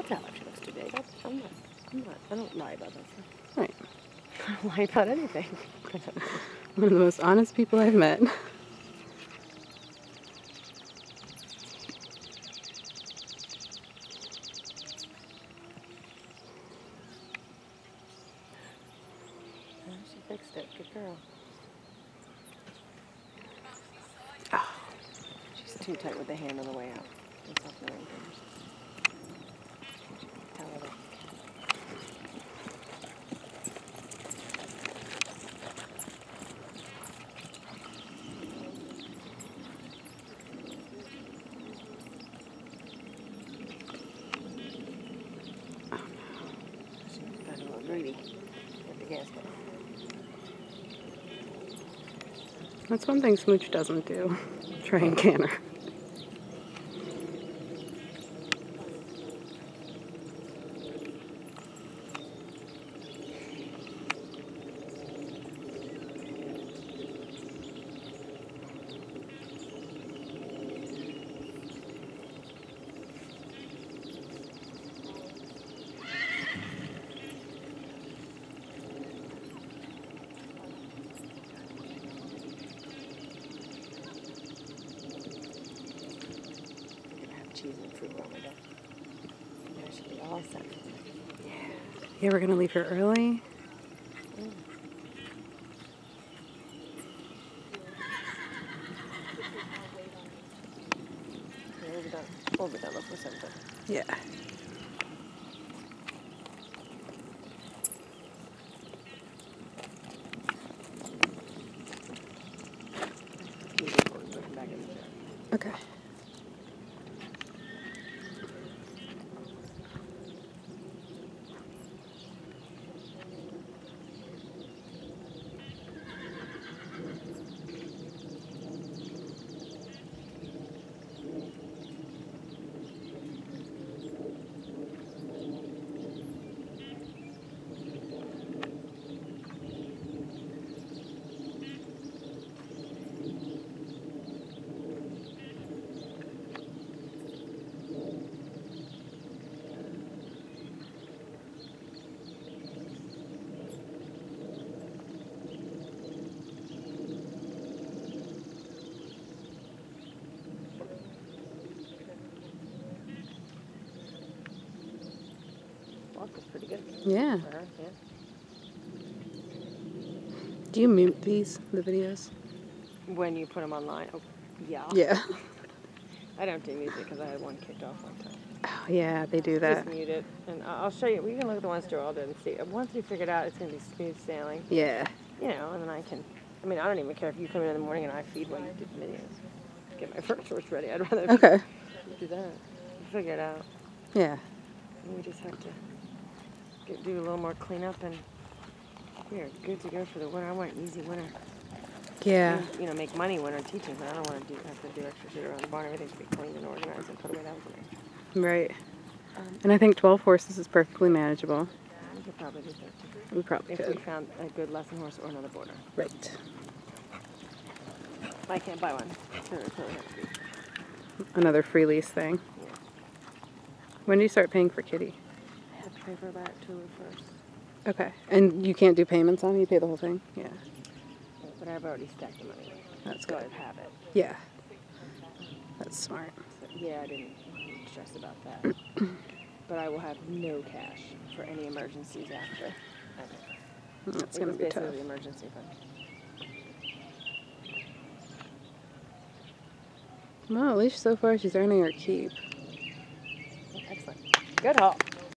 tell if she looks too big. I don't lie about that stuff. Right. I don't lie about anything. One of the most honest people I've met. She fixed it. Good girl. Oh. She's too tight with the hand on the way out. It's off the ring fingers. Tell her that. Oh no. She got a little greedy at the gas pedal. That's one thing Smooch doesn't do. Try and canter. Cheese and fruit on my deck. That should be all set. Yeah, we're gonna leave here early. Yeah, we'll be done before 7:30. Yeah. Back in the chair. Okay. Walk was pretty good. Yeah. For her, yeah. Do you mute the videos? When you put them online, oh, yeah. Yeah. I don't do music because I had one kicked off one time. Oh, yeah, they do that. Just mute it, and I'll show you. We can look at the ones Joel did and see. Once we figure it out, it's going to be smooth sailing. Yeah. You know, and then I don't even care if you come in the morning and I feed while you do the videos. Get my furniture ready. I'd rather Okay. do that. Figure it out. Yeah. And we just have to do a little more cleanup, and we are good to go for the winter. I want an easy winter. Yeah. And, you know, make money when I'm teaching, but I don't want to have to do extra shit around the barn. Everything to be cleaned and organized and put away. That was nice. Right. And I think 12 horses is perfectly manageable. We could probably do 13. We probably If we could. found a good lesson horse or another boarder. Right. I can't buy one. So it probably has to be. Another free lease thing. Yeah. When do you start paying for Kitty? I have to pay for about 2 at first. Okay. And you can't do payments on it? You pay the whole thing? Yeah. But I've already stacked the money. That's So good. I have it. Yeah. That's smart. So, yeah, I didn't stress about that. But I will have no cash for any emergencies after. That's going to be tough. Basically the emergency fund. Well, at least so far she's earning her keep. Excellent. Good haul.